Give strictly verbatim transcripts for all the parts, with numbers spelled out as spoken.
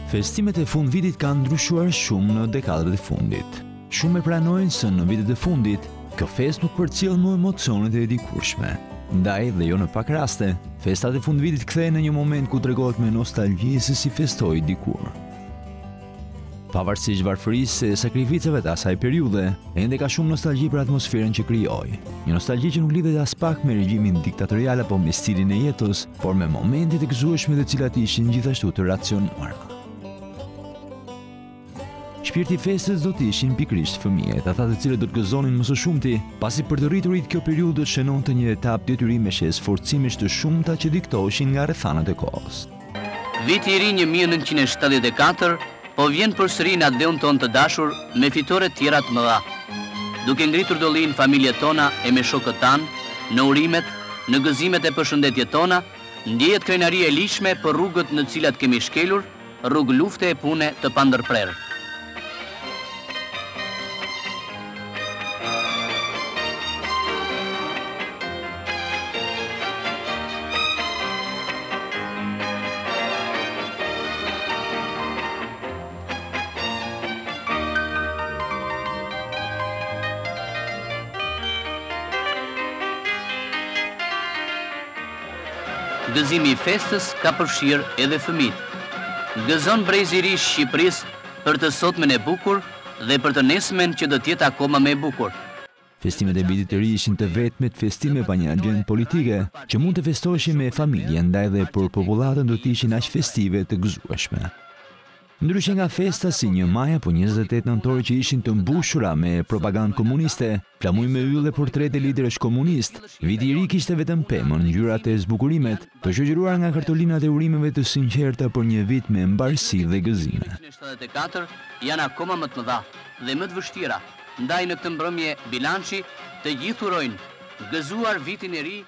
Festimet e fundvitit kanë ndryshuar shumë në dekadat e fundit. Shumë e pranojnë se në vitet e fundit, kjo fest nuk përcjell më emocionet e dikurshme. Ndaj dhe jo në pak raste, festat e fundvitit kthehen në një moment ku tregohet me nostalgji se si festoi dikur. Pavarësisht varfërisë e sakrificave të asaj periudhe, ende ka shumë nostalgji për atmosferën që krijoi. Një nostalgji që nuk lidhet as pak me regjimin diktatorial apo me stilin e jetës, por me momentet e gëzueshme të cilat ishin gjithashtu të racionuara. Shpirti i festës do të ishin pikërisht fëmijët, ata të cilët do të gëzonin më së shumti, pasi për të rriturit kjo periudhë do të shënonte një etapë detyrimesh e sforcimesh të shumta që diktoheshin nga rrethanat e kohës. Viti i ri një mijë e nëntëqind e shtatëdhjetë e katër po vjen përsëri në atë dheun ton të dashur me fitore të tjera të mëdha. Duke ngritur dollin familjet tona e me shokët tanë, në urimet, në gëzimet e përshëndetjet tona, ndjehet krenari e lishme për rrugët në të cilat kemi shkelur, rrugë lufte e pune të pandërprerë. Gëzimi i festës ka përfshirë edhe fëmijët. Gëzon brezi i ri i Shqipërisë për të sotmen e bukur dhe për të nesmen që do të jetë akoma më e bukur. Festimet e vitit të ri ishin të vetmet festime pa një agjendë politike që mund të festoheshin me familjen, ndaj dhe për popullatën do të ishin aq festive të gëzueshme. Ndryshe nga festa si një maj apo njëzet e tetë nëntor që ishin të mbushura me propagandë komuniste, flamuj me yll dhe portrete liderësh komunist, viti i ri kishte vetëm pemën, ngjyrat e zbukurimet, të shoqëruar nga kartolinat e urimeve të sinqerta për një vit me mbarësi dhe gëzime. Vitet e shtatëdhjetë e katër janë akoma më të mëdha dhe më të vështira, ndaj në këtë mbrëmje bilançi të gjithë urojnë gëzuar vitin e ri.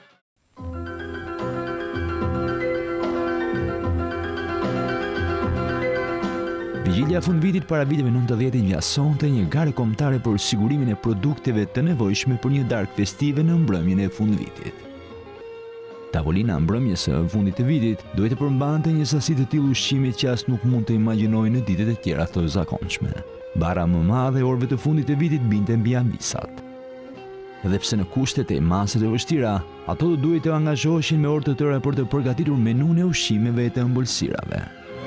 Vigjilja e fundvitit para viteve nëntëdhjetë ngjasonte një garë kombëtare për sigurimin e produkteve të nevojshme për një darkë festive në mbrëmjen e fundvitit. Tavolina mbrëmjes së fundit të vitit duhet të përmbante një sasi të tillë ushqimi që as nuk mund të imagjinojë në ditët e tjera të zakonshme. Bara më madhe e orëve të fundit të vitit binte mbi ambisat. Edhe pse në kushtet e masave të vështira, ato do duhet të angazhoheshin me orë të tëra për të përgatitur menun e ushqimeve e të ëmbëlsirave.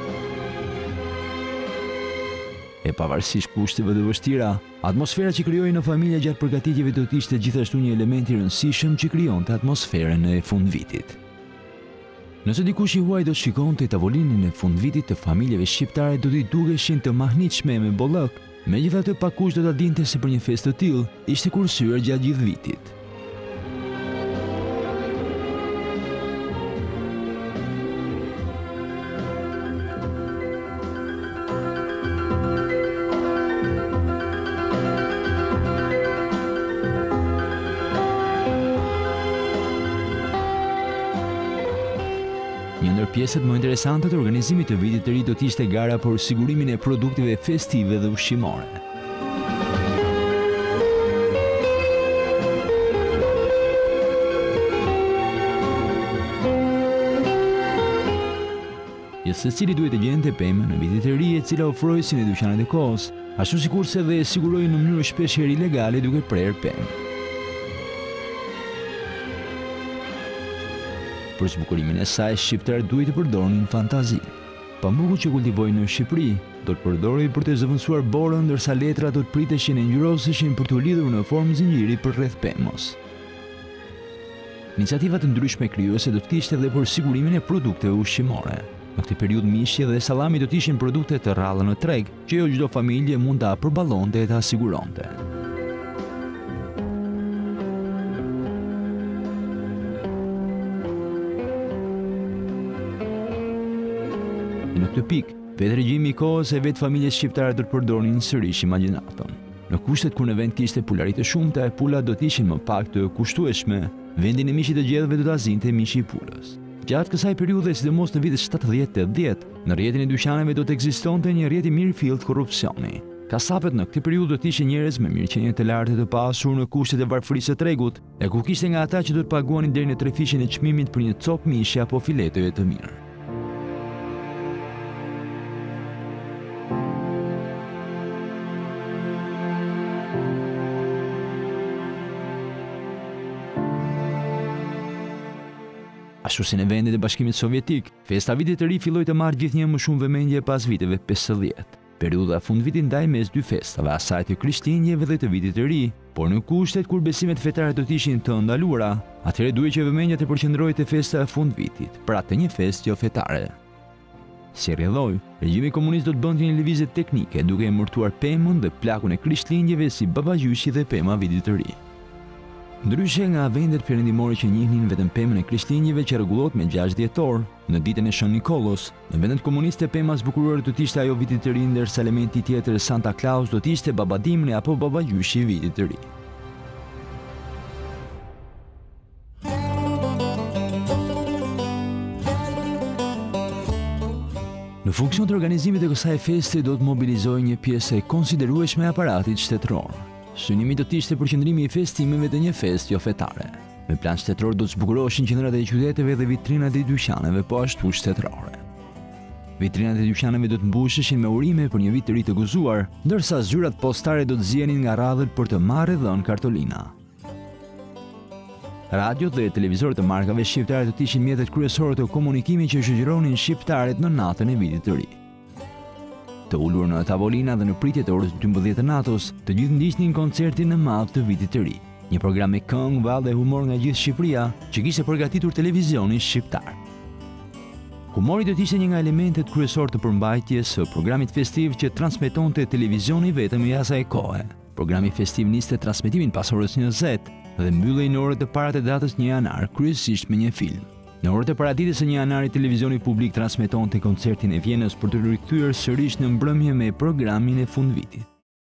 E pavarësisht kushteve të vështira, atmosfera që krijoi në familja gjatë përgatitjeve do të ishte gjithashtu një element i rëndësishëm që krijonte atmosferën e fundvitit. Nëse dikush i huaj do të shikonte tavolinin e fundvitit të familjeve shqiptare do t'i dukeshin të mahnitshme me bollëk, megjithatë pakush do ta dinte se për një festë të tillë ishte kursyer gjatë gjithë vitit. Një ndër pjesët më interesante të organizimit të vitit të ri do të ishte gara për sigurimin e produkteve festive dhe ushqimore. Jo secili duhet të gjente pemën në vitit të ri e cila ofroi si në dyqanet e kohës, ashtu sikurse dhe siguroi në mënyrë shpeshherë ilegale duke prerë pemë. Për zbukurimin e saj, shqiptarët duhet të përdorin fantazi. Pambuku që kultivojnë në Shqipëri do të përdorej për të zëvendësuar borën, ndërsa letrat do të priteshin e ngjyroseshin për të lidhur në formë zinxhiri për rreth pemës. Iniciativa të ndryshme krijuese do të kishte edhe për sigurimin e produkteve ushqimore. Në këtë periudhë mishi dhe sallami do të ishin produkte të rralla në treg, që jo çdo familje mund ta përballonte e ta siguronte. Në këtë pikë, vetë regjimi i kohës e vetë familjes shqiptare do të përdornin sërish imagjinatën. Në kushtet kur në vend kishte pulari të shumta, pulat do të ishin më pak të kushtueshme, vendin e mishit të gjedhëve do ta zinte mishi i pulës. Gjatë kësaj periudhe, sidomos në vitet shtatëdhjetë dhétë, në rrjetin e dyqaneve do të ekzistonte një rrjet i mirëfillt korrupsioni. Kasapet në këtë periudhë do të ishin njerëz me mirëqenie të lartë të pasur në kushtet e varfërisë së tregut, e ku kishte nga ata që do të paguanin deri në trefishin e çmimit për një copë mishi apo filetoje të mirë. Ashtu si në vendet e Bashkimit Sovjetik, festa vitit të ri filloi të marrë gjithnjë më shumë vëmendje pas viteve pesëdhjetë. Periudha fundvitit ndaj mes dy festave, asaj të Krishtlindjeve dhe të Vitit të Ri, por në kushtet kur besimet fetare do të ishin të ndaluara, atëherë duhej që vëmendja të përqendrohej te festa e fundvitit, pra të një festë jo fetare. Si rrjedhoi, regjimi komunist do të bënte një lëvizje teknike duke emërtuar pemën dhe plakun e Krishtlindjeve si babagjyshi dhe pema e Vitit të Ri. Ndryshe nga vendet perëndimore që njihnin vetëm pemën e Krishtlindjeve që rregullohet me gjashtë dhjetor, në ditën e Shën Nikollos, në vendet komuniste pema zbukuruar do të ishte ajo Vitit të Ri, ndërsa elementi tjetër Santa Claus do të ishte babadimni apo babagjyshi i Vitit të Ri. Në funksion të organizimit të kësaj feste do të mobilizojë një pjesë e konsiderueshme e aparatit shtetëror. Synimi do të ishte përqendrimi i festimeve të një festë jo fetare. Me plan shtetëror do të zbukuroheshin qendrat e qyteteve dhe vitrinat e dyqaneve, po ashtu shtetërore. Vitrinat e dyqaneve do të mbusheshin me urime për një vit të ri të gëzuar, ndërsa zyrat postare do të zjenin nga radhët për të marrë dhënë kartolina. Radiot dhe televizorët e markave shqiptare do të ishin mjetet kryesore të komunikimit që shoqëronin shqiptarët në natën e Vitit të Ri. Të ulur në tavolina dhe në pritje të orës dymbëdhjetë të natës, të gjithë ndiqnin koncertin e madh të Vitit të Ri, një program me këngë, vallë dhe humor nga gjithë Shqipëria, që kishte përgatitur televizioni shqiptar. Humori do të ishte një nga elementet kryesor të përmbajtjes së programit festiv që transmetonte televizioni vetëm i asaj kohe. Programi festiv niste transmetimin pas orës njëzet dhe mbyllej në orët e para të datës një janar, kryesisht me një film. Në orët e paraditës së një janari, televizioni publik transmetonte koncertin e Vjenës për të rikthyer sërish në mbrëmje me programin e fundvitit.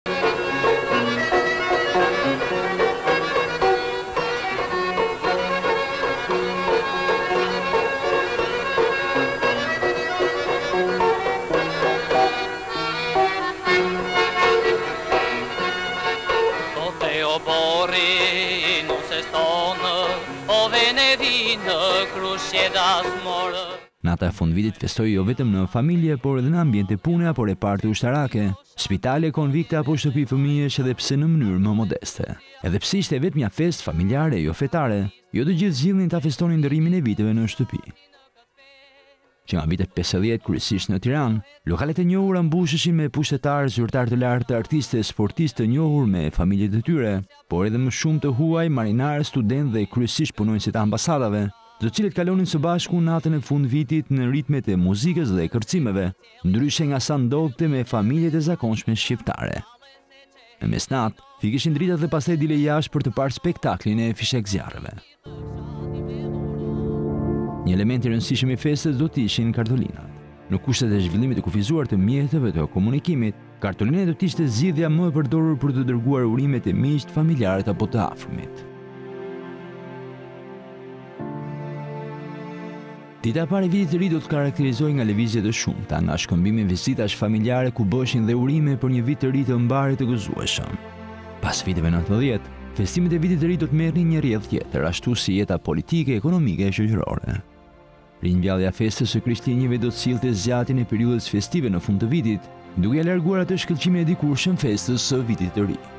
Nata e fundvitit festoi jo vetëm në familje, por edhe në ambiente pune apo reparte ushtarake, spitale, konvikte apo shtëpi fëmijësh, edhe pse në mënyrë më modeste. Edhe pse ishte vetëm një festë familjare jo fetare, jo të gjithë zgjidhnin ta festonin ndërrimin e viteve në shtëpi. Që nga vitet pesëdhjetë kryesisht në Tiranë, lokalet e njohura mbusheshin me pushtetarë, zyrtar të lartë, artistë, sportistë të njohur me familjet e tyre, por edhe më shumë të huaj, marinarë, studentë dhe kryesisht punonjësit të ambasadave, të cilët kalonin së bashku natën e fundvitit në ritmet e muzikës dhe kërcimeve, ndryshe nga sa ndodhte me familjet e zakonshme shqiptare. Në mesnatë, fikeshin dritat dhe pastaj dile jashtë për të parë spektaklin e fishek zjarreve. Një element i rëndësishëm i festës do të ishin kartolinat. Në kushtet e zhvillimit të kufizuar të mjeteve të komunikimit, kartolina do të ishte zgjidhja më e përdorur për të dërguar urimet e miqt, familjarët apo të afërmit. Dita e parë e Vitit të Ri do të karakterizohej nga lëvizje të shumta, nga shkëmbime vizitash familjare ku bëheshin dhe urime për një vit të ri të mbarit të gëzueshëm. Pas viteve nëntëdhjetë, festimet e Vitit të Ri do të merrnin një rrjedhë tjetër, ashtu si jeta politike, ekonomike e shoqërore. Ringjallja e festës së Krishtlindjeve do të sillte zgjatjen e periudhës festive në fund të vitit, duke larguar atë shkëlqimin e dikurshëm festës së Vitit të Ri.